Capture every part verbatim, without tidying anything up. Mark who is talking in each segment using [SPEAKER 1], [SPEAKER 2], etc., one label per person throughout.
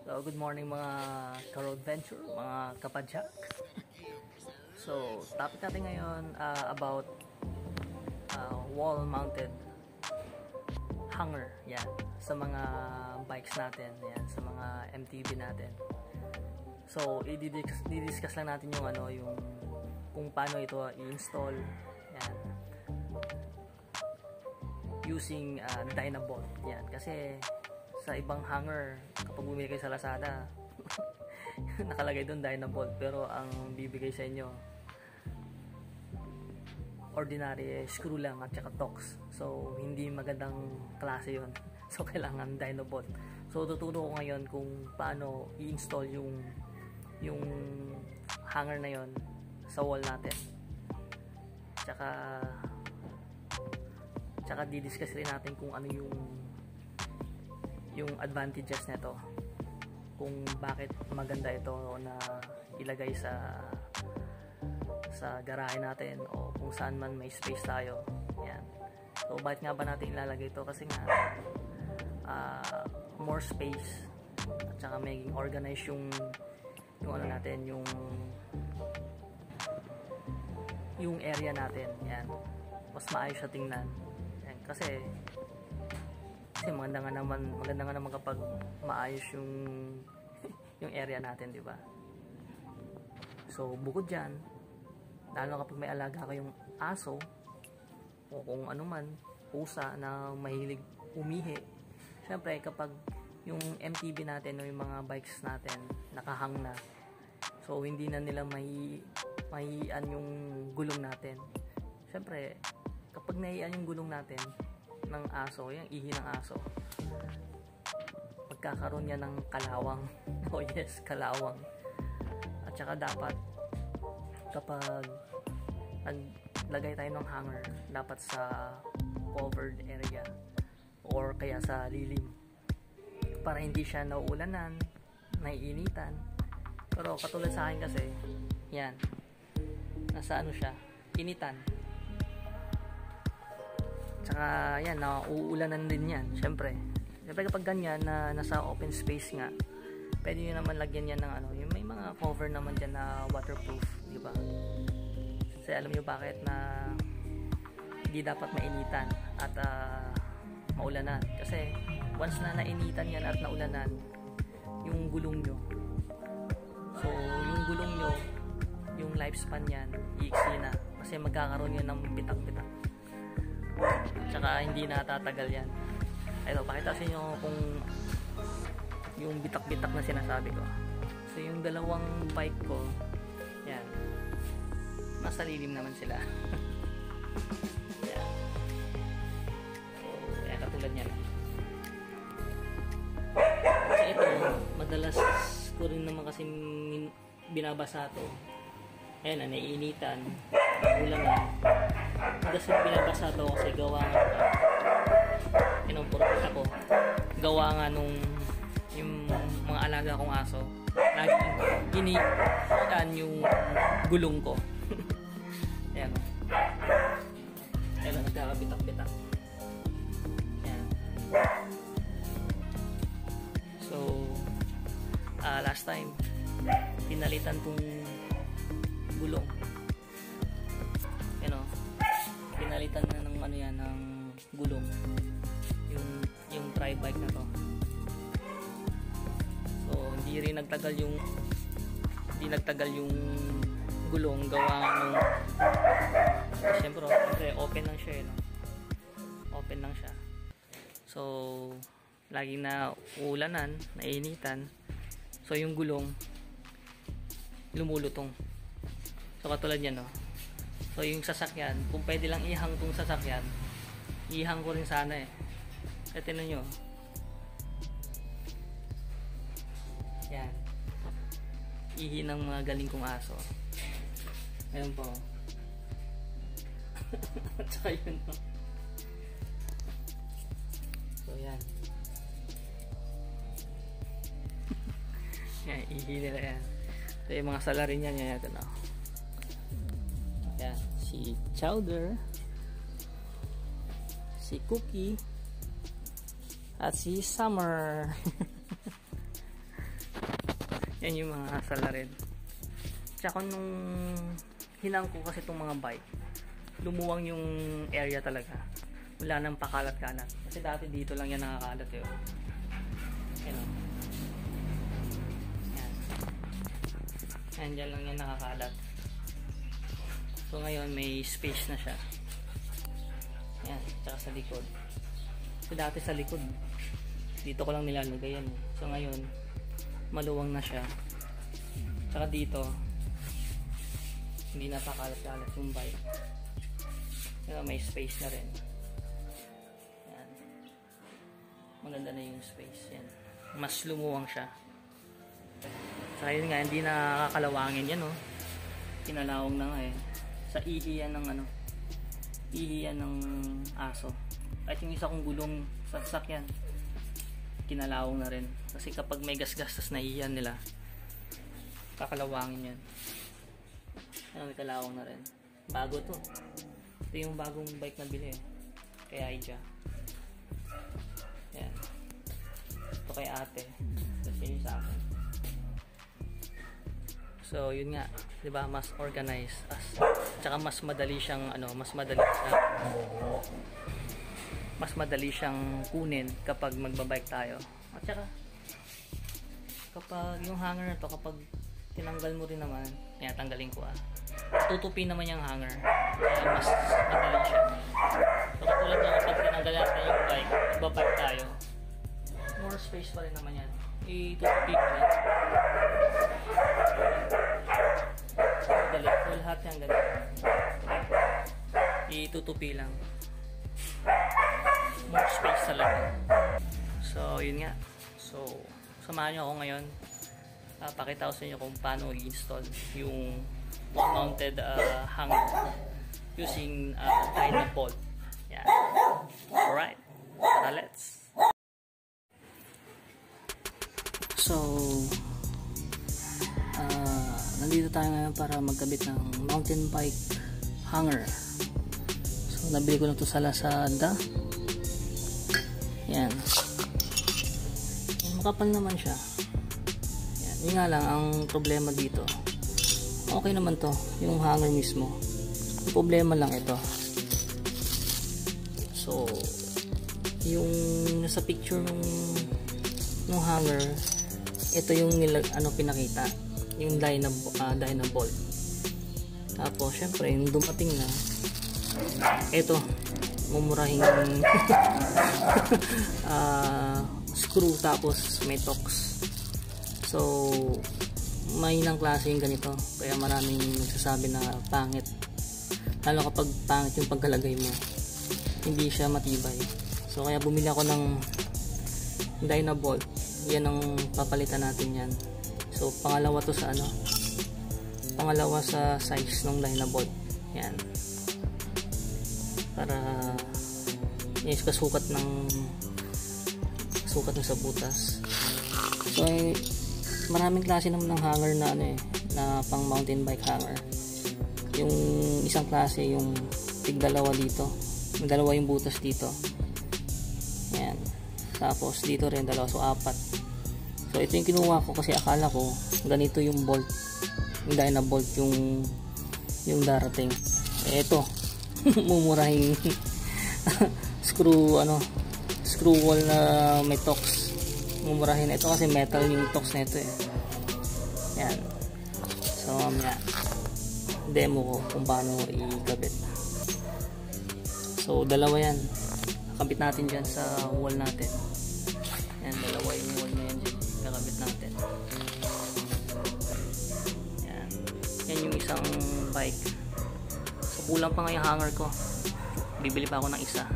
[SPEAKER 1] So, good morning mga ka-road venture, mga kapadyak. So, topic natin ngayon uh, about uh, wall-mounted hanger. Yan, sa mga bikes natin, yan, sa mga M T B natin. So, i-discuss lang natin yung ano, yung kung paano ito i-install. Yan. Using uh, Dynabolt. Yan, kasi sa ibang hanger, kapag bumili kayo sa Lazada, nakalagay doon Dynabolt, pero ang bibigay sa inyo ordinary screw lang at saka Torx. So hindi magandang klase yon. So kailangan Dynabolt. So tuturo ko ngayon kung paano i-install yung yung hanger na yon sa wall natin. Tsaka tsaka di-discuss rin natin kung ano yung yung advantages nito, kung bakit maganda ito na ilagay sa sa garahe natin o kung saan man may space tayo. Yan. So bakit nga ba natin ilalagay ito? Kasi nga uh, more space at saka maging organized yung yung ano natin, yung yung area natin. Yan. Mas maayos siya tingnan. Yan. Kasi Kasi maganda nga naman, maganda nga naman kapag maayos yung yung area natin, di ba? So, bukod diyan, lalo kapag may alaga kayong aso o kung ano man, pusa na mahilig umihi. Syempre, kapag yung M T B natin o yung mga bikes natin nakahang na, so hindi na nila may mahihian yung gulong natin. Syempre, kapag nahihian yung gulong natin ng aso, yung ihi ng aso, magkakaroon yan ng kalawang. Oh yes, kalawang. At saka dapat kapag naglagay tayo ng hanger, dapat sa covered area or kaya sa lilim, para hindi siya nauulanan, naiinitan. Pero katulad sa akin kasi, yan, nasa ano siya, initan. Tsaka yan, nauulanan din yan, syempre. Syempre kapag ganyan na nasa open space nga, pwede nyo naman lagyan yan ng ano, yung may mga cover naman dyan na waterproof, di ba? Kasi alam nyo bakit na hindi dapat mainitan at uh, maulanan. Kasi once na nainitan yan at naulanan, yung gulong nyo, so yung gulong nyo, yung lifespan yan, iiksi na. Kasi magkakaroon yan ng pitak-pitak. Tsaka hindi natatagal yan. Ito, pakita sa inyo kung yung bitak-bitak na sinasabi ko. So yung dalawang bike ko, yan, nasa lilim naman sila. Yan. So yan, katulad niya lang. Kasi ito, madalas ko rin naman kasi binabasa ito. Ayan, naiinitan, ulan na. Kasi binabasa ito kasi gawa nga inumpurot ako, gawa nga nung yung mga alaga kong aso, lagi iniitan yung gulong ko. Ayan o, ayan o, nagkakabitak-bitak. Ayan. So uh, last time pinalitan tong gulong, ano, pinalitan na ng ano yan, ng gulong, yung yung tri-bike na to. So hindi rin nagtagal yung hindi nagtagal yung gulong, gawa nung siyempre, siyempre open lang siya, eh, no? Open lang siya. So laging na ulanan, nainitan, so yung gulong lumulutong. So katulad yan, no? So yung sasakyan, kung pwede lang ihang tong sasakyan, ihang ko rin sana eh. E tinan nyo, yan, ihi ng mga galing kong aso. Ayan po. At saka yun, no? So yan. Yan, ihi nila yan. So yung mga salarin niya niya, ito, no? Yan, si Chowder, si Cookie, at si Summer. Yan yung mga salarin. Tsaka nung hinang ko kasi itong mga bike, lumuwang yung area talaga. Wala nang pakalat-kalat. Kasi dati dito lang yan nakakalat eh. Yan o. Yan. Yan, dyan lang yan nakakalat. So ngayon may space na siya. Yan, tsaka sa likod. So dati sa likod, dito ko lang nilalagay yan eh. So ngayon, maluwang na siya. Tsaka dito, hindi na pakalat-kalat yung bike. Pero may space na rin. Yan. Maganda na yung space. Yan. Mas lumuwang siya. Saka yun nga, hindi na kakalawangin yan, oh. Kinalawang na nga eh. Sa ihi yan ng ano, ihi yan ng aso. At yung isa kong gulong sa sasakyan, kinalawang na rin. Kasi kapag may gas-gas tas naihiyan nila, kakalawangin yan. Ano, may kalawang na rin. Bago to. Ito yung bagong bike na bili eh. Kay Aija. Yan. Ito kay ate. Tapos yun yung sa akin. So yun nga, 'di ba, mas organized. As, tsaka mas madali siyang ano, mas madali siya, mas madali siyang kunin kapag magbabike tayo. At saka kapag yung hanger na to, kapag tinanggal mo rin naman, kaya tanggalin ko ah. Tutupi naman yung hanger. Kaya mas madali siya. So katulad na kapag tinanggal natin yung bike, magbabike tayo, more space pa rin naman yan. Itutupi ko yan. Dali, so lahat yan ganun. Itutupi lang. More space talaga. So yun nga. So samahan nyo ako ngayon. Uh, pakita ko sa inyo kung paano i-install yung mounted uh, hanger using uh, Dynabolt. Yeah. Alright, tara, let's. So uh, nandito tayo ngayon para magkabit ng mountain bike hanger. So nabili ko na to sa Lazada. Yan. Makapal naman siya. Yun nga lang, ang problema dito, okay naman to, yung hanger mismo. Ang problema lang ito. So, yung nasa picture ng ng hanger, ito yung nilag, ano, pinakita, yung Dynabolt. Uh, Dynabolt. Tapos, syempre, yung dumating na, ito, mumurahing uh, screw, tapos may tox. So, mahinang klase yung ganito. Kaya maraming nagsasabi na pangit. Lalo kapag pangit yung pagkalagay mo, hindi siya matibay. So, kaya bumili ako ng Dynabolt. Yan ang papalitan natin yan. So, pangalawa to sa ano? Pangalawa sa size ng Dynabolt. Yan. Para yung kasukat ng sukat ng sa butas. So, ay, maraming klase naman ng hanger na ano eh, na pang mountain bike hanger. Yung isang klase, yung tig dalawa dito, yung dalawa yung butas dito. Yan. Tapos dito rin dalawa, so apat. So ito yung kinuha ko kasi akala ko ganito yung bolt, yung Dynabolt yung yung darating. Eh, ito mumurahing screw ano, screw wall na may tox. Mumurahin ito kasi metal yung tox na ito eh. Yan. So mamaya demo ko kung paano ikabit. So dalawa yan, kakabit natin dyan sa wall natin. Yan, dalawa yung wall na yan dyan, kakabit natin. Yan. Yan yung isang bike. So kulang pa nga yung hanger ko, bibili pa ako ng isa.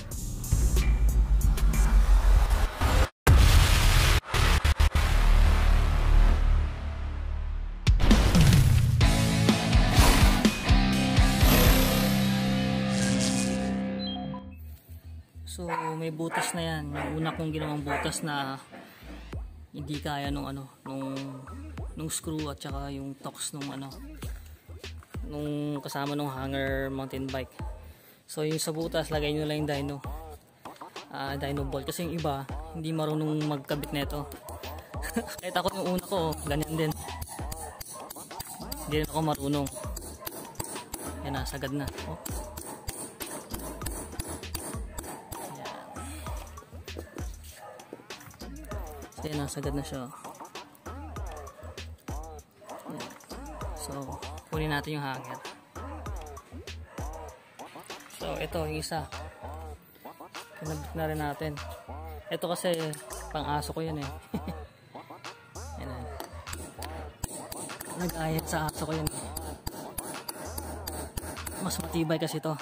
[SPEAKER 1] So may butas na yan. Yung una kong ginawang butas na hindi kaya nung ano, nung nung screw at saka yung tox nung ano, nung kasama nung hanger mountain bike. So yung sa butas, lagay nyo lang yung dyno, uh, Dynabolt. Kasi yung iba hindi marunong magkabit nito. Kahit ako yung una ko, ganyan din. Hindi rin ako marunong. Yan na, sagad na. Oh. Yan. So yan na, sagad na siya. Yan. So, kunin natin yung hanger. So, ito yung isa. Kinabit na rin natin. Ito kasi pang-aso ko yun eh. Yan na. Nag-ayat sa aso ko yun. Mas matibay kasi to.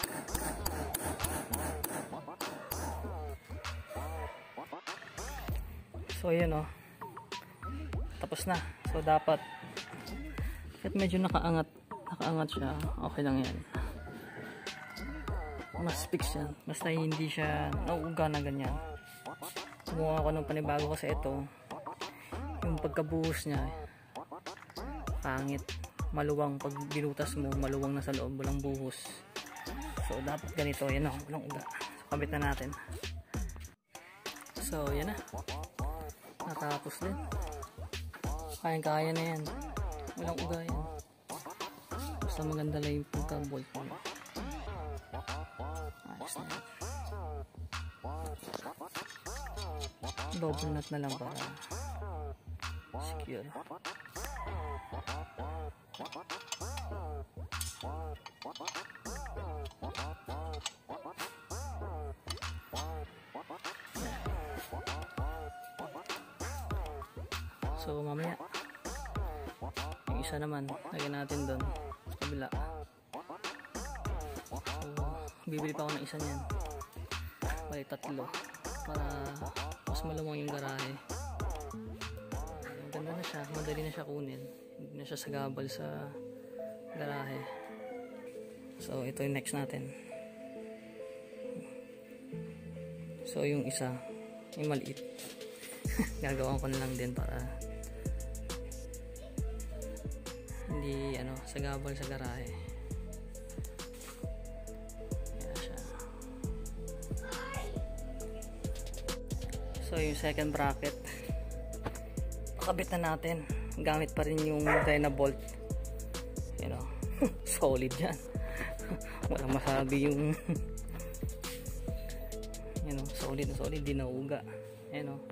[SPEAKER 1] So yun oh. Tapos na. So dapat kahit medyo nakaangat nakaangat siya, okay lang yan. Mas fix yan. Basta hindi siya nauuga na ganyan. Kumuha ako ng panibago kasi ito yung pagkabuhos niya pangit, maluwang. Pag binutas mo, maluwang na sa loob, walang buhos. So dapat ganito, yan o, walang uga. So kabit na natin. So yan na, natapos din. Kayang kaya na yan, walang uga yan. Basta maganda lang yung pagka-bolt mo. Ayos na yan. Double knot na lang para secure. So mamaya yung isa naman lagyan natin doon sa kabila. So bibili pa ako ng isa niyan, bali tatlo, para mas malamang yung garahe. Ganda na siya, madali na siya kunin, hindi na siya sagabal sa garahe. So ito yung next natin. So yung isa, yung maliit, gagawin ko na lang din para hindi ano, sagabal sa garahe. Yan siya. So yung second bracket, pakabit na natin. Gamit pa rin yung Dynabolt. You know, solid yan. Walang masabi yung you know, solid na solid, di nauga. You know.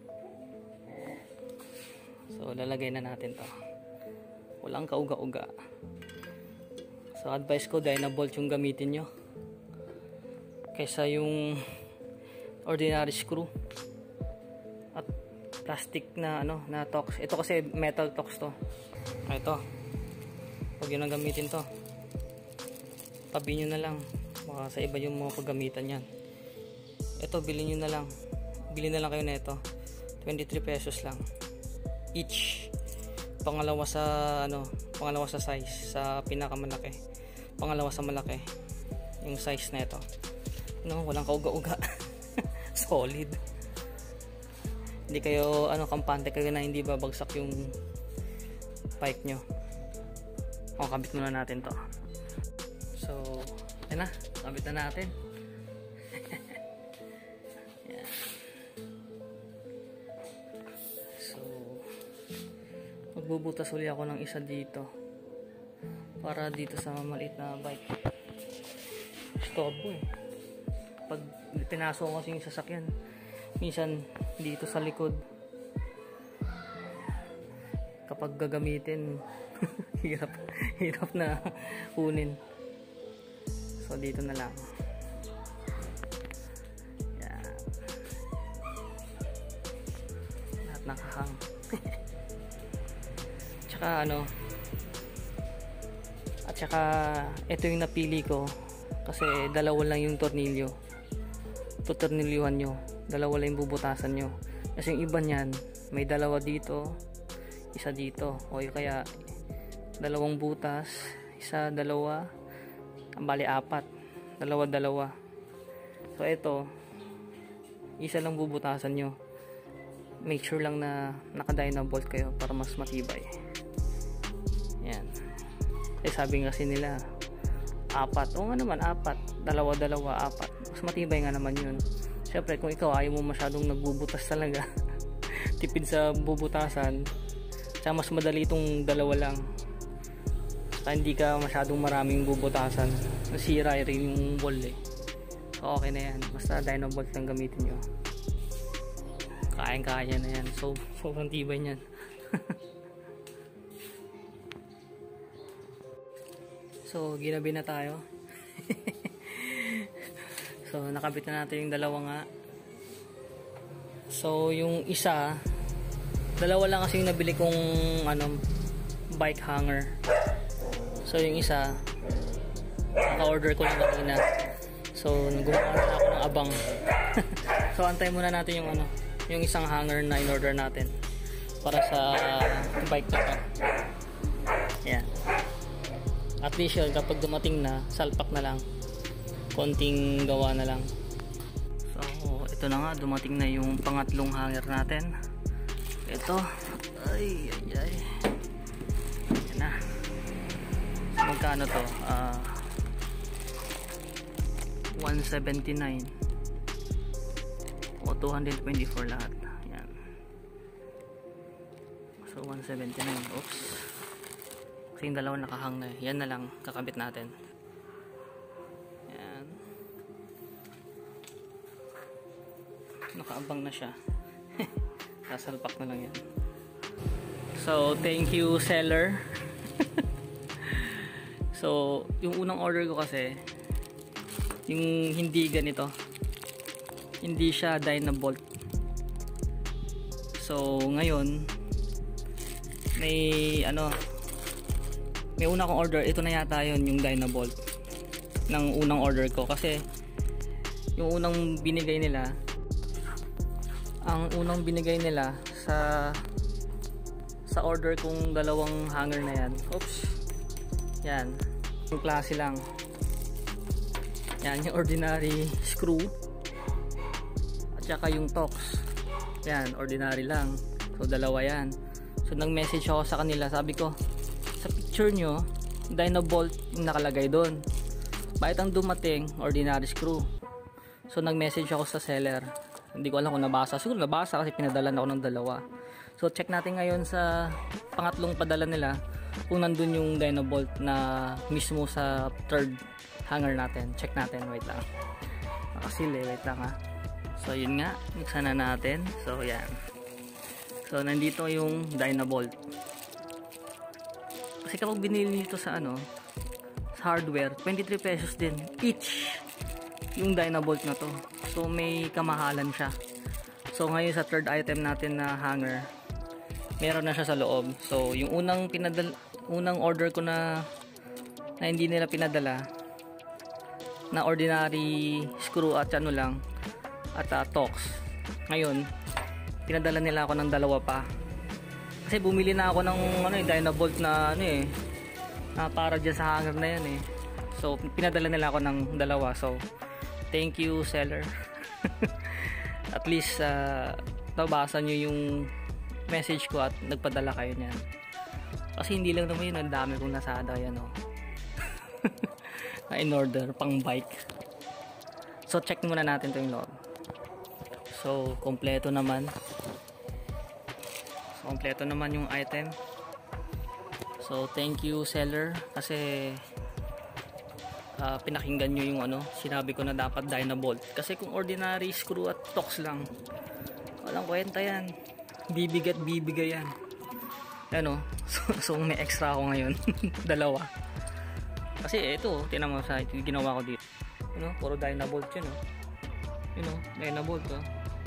[SPEAKER 1] So lalagay na natin to. Walang kauga-uga. So advice ko, Dynabolt yung gamitin nyo kaysa yung ordinary screw at plastic na ano, na Torx. Ito kasi metal Torx to. Ito, huwag yun ang gamitin to. Tabi nyo na lang, baka sa iba yung mga paggamitan yan. Ito, bilhin nyo na lang. Bilhin na lang kayo na ito, twenty-three pesos lang each. Pangalawa sa ano, pangalawa sa size, sa pinakamalaki. Pangalawa sa malaki yung size na ito. No, walang kauga-uga. Solid. Hindi kayo ano, kampante kayo na hindi babagsak yung pipe nyo. O, kabit muna natin to. So, yan na, kabit na natin. Yan. So, magbubutas uli ako ng isa dito para dito sa maliit na bike. Storbo eh. Pag pinasok ko kasi yung sasakyan, minsan dito sa likod, kapag gagamitin hirap, hirap na kunin. So dito na lang. Yan. Lahat nakahang. Tsaka ano, at saka ito yung napili ko kasi dalawa lang yung tornilyo. Tutornilyuhan nyo, dalawa lang yung bubutasan nyo. Kasi yung iba nyan, may dalawa dito, isa dito, o kaya dalawang butas, isa, dalawa, ang bali apat, dalawa dalawa. So ito, isa lang bubutasan nyo. Make sure lang na naka-Dynabolt kayo para mas matibay. Yan. Eh sabi kasi nila apat, o nga naman apat, dalawa dalawa, apat, mas matibay nga naman yun. Syempre kung ikaw ayaw mo masyadong nagbubutas talaga, tipid sa bubutasan, tsaka mas madali itong dalawa lang, tsaka hindi ka masyadong maraming bubutasan, nasira rin yung ball eh. So okay na yan, basta Dynabolt lang gamitin nyo, kayang kaya na yan. So sobrang tibay nyan. So ginabi na tayo. So nakabit na natin yung dalawa nga. So yung isa, dalawa lang kasi yung nabili kong ano, bike hanger. So yung isa, naka-order ko lang kanina. So gumawa na ako ng abang. So antay muna natin yung ano, yung isang hanger na in-order natin para sa bike na to. Yan. At least yun, kapag dumating na, salpak na lang, konting gawa na lang. So ito na nga, dumating na yung pangatlong hanger natin. Ito, ay ay ay, yan na. So magkano to? Uh, one seventy-nine o two twenty-four lahat. Yan. So one seventy-nine. Oops, kasi yung dalawa nakahang na. Yan na lang kakabit natin. Yan, nakaabang na siya. Sasalpak na lang yan. So thank you seller. So yung unang order ko kasi, yung hindi ganito, hindi siya Dynabolt. So ngayon may ano, may una kong order. Ito na yata yun, yung Dynabolt ng unang order ko. Kasi yung unang binigay nila, ang unang binigay nila sa sa order kong dalawang hanger na yan, oops, yan, yung klase lang. Yan, yung ordinary screw at saka yung Torx. Yan, ordinary lang. So dalawa yan. So nag-message ako sa kanila, sabi ko, sa picture nyo, Dynabolt yung nakalagay doon, bakit ang dumating ordinary screw? So nag-message ako sa seller, hindi ko alam kung nabasa. Siguro nabasa kasi pinadalan ako ng dalawa. So check natin ngayon sa pangatlong padala nila kung nandun yung Dynabolt na mismo sa third hanger natin. Check natin, wait lang, nakasili, wait lang ha. So yun nga, buksan na natin. So yan, so nandito yung Dynabolt. Kasi kapag binili nito sa ano, sa hardware, twenty-three pesos din each yung Dynabolt na to. So may kamahalan siya. So ngayon sa third item natin na hanger, meron na siya sa loob. So yung unang pinadala, unang order ko na na hindi nila pinadala, na ordinary screw at ano lang, at uh, Torx, ngayon pinadala nila ako ng dalawa pa. Kasi bumili na ako ng ano, eh, Dynabolt na ano eh, na para dyan sa hanger na yan eh. So pinadala nila ako ng dalawa. So thank you seller. At least uh, nabasa nyo yung message ko at nagpadala kayo niyan. Kasi hindi lang naman yun, ang dami kong nasada yan oh. Na in order pang bike. So check muna natin ito yung loob. So kompleto naman. So kompleto naman yung item. So thank you seller, kasi uh, pinakinggan nyo yung ano, sinabi ko na dapat Dynabolt. Kasi kung ordinary screw at Torx lang, walang kwenta yan, bibigat bibigay yan. Ano, so, so may extra ako ngayon. Dalawa. Kasi ito, tinan mo sa ito, ginawa ko dito. You know, puro Dynabolt yun oh. You know, Dynabolt oh.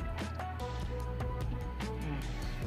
[SPEAKER 1] Hmm.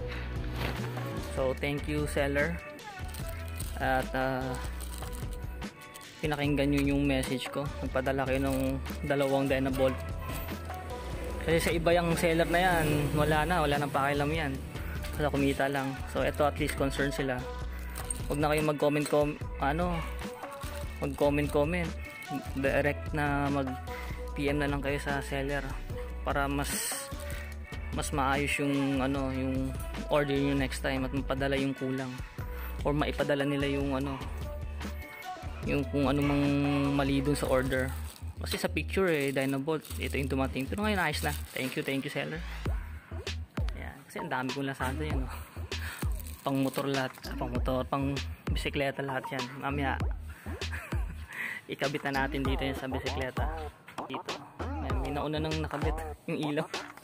[SPEAKER 1] So thank you seller. At uh, pinakinggan nyo yung message ko, nagpadala kayo ng dalawang Dynabolt. Kasi sa iba yung seller na yan, wala na, wala nang pakialam yan, kasi kumita lang. So ito at least concern sila. Huwag na kayong mag comment com ano mag comment comment direct na mag P M na lang kayo sa seller para mas mas maayos yung ano, yung order nyo next time at mapadala yung kulang, or maipadala nila yung ano, yung kung ano mang mali dun sa order. Kasi sa picture eh, Dynabolt, ito yung dumating, pero ngayon ayos na. Thank you, thank you seller. Ayan. Kasi ang dami kong lasado yan, no? Pang motor lahat, pang motor, pang bisikleta lahat yan. Mamaya, ikabit na natin dito yan sa bisikleta. Dito. Ayan, may nauna nang nakabit yung ilaw.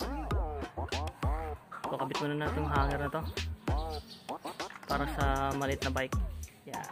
[SPEAKER 1] So, kabit muna natin yung hanger na to. Para sa maliit na bike. Yeah.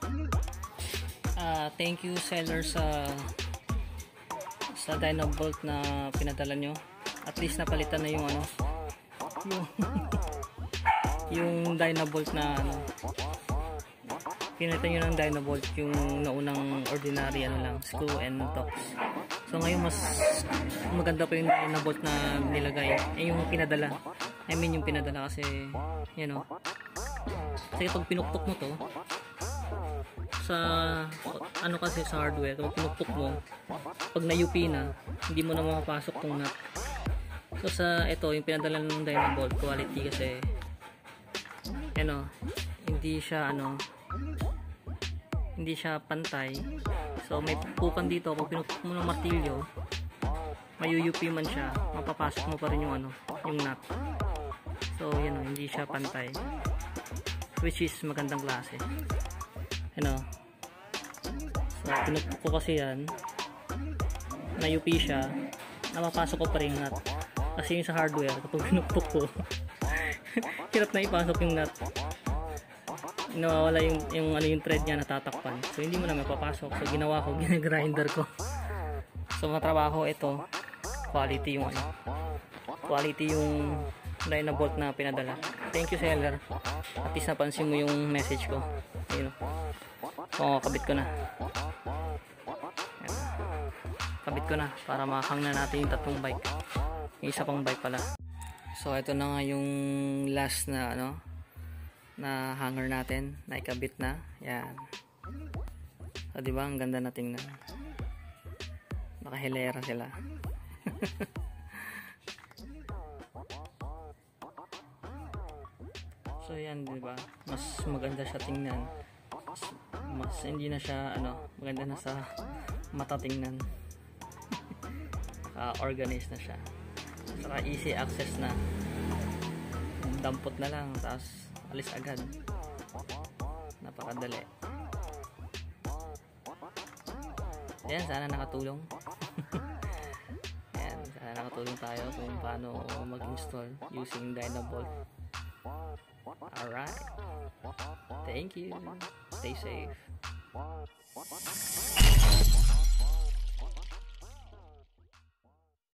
[SPEAKER 1] Uh, thank you seller sa sa Dynabolt na pinadala nyo. At least napalitan na yung ano yung yung Dynabolt na ano, pinalitan nyo ng Dynabolt yung naunang ordinary ano lang, screw and tox. So ngayon mas maganda pa yung Dynabolt na nilagay, eh yung pinadala, I mean yung pinadala kasi you know, kasi pag pinuktok mo to sa ano kasi sa hardware, kapag pinuktok mo, pag na-U P na, hindi mo na makapasok tong nut. So sa ito, yung pinadala ng Dynabolt quality kasi ano, hindi siya ano, hindi siya pantay. So may pupukan dito, pag pinuktok mo ng martilyo, may U P man siya, mapapasok mo pa rin yung ano, yung nut. So yun o, hindi siya pantay, which is magandang klase. Ano, so pinuktok ko kasi yan, na U P siya, napapasok ko pa rin yung nut. Kasi yung sa hardware, kapag pinuktok ko, hirap na ipasok yung nut. Nawawala yung, yung, ano, yung thread niya, natatakpan. So hindi mo na mapapasok. So ginawa ko, ginagrinder ko. So mga trabaho ito, quality yung ano, quality yung Dynabolt na pinadala. Thank you seller. At least napansin mo yung message ko. Ayun o. So kabit ko na. Ayan. Kabit ko na para makahang na natin yung tatlong bike. Yung isa pang bike pala. So ito na nga yung last na ano, na hanger natin, na ikabit na. Yan. So diba ang ganda na tingnan. Nakahilera sila. So yan, diba? Mas maganda siya tingnan. Mas, mas hindi na siya ano, maganda na sa mata tingnan. uh, organized na siya. Saka easy access na. Dampot na lang, tapos alis agad. Napakadali. Ayan, sana nakatulong. Ayan, sana nakatulong tayo kung paano mag-install using Dynabolt. Alright. Thank you. Stay safe.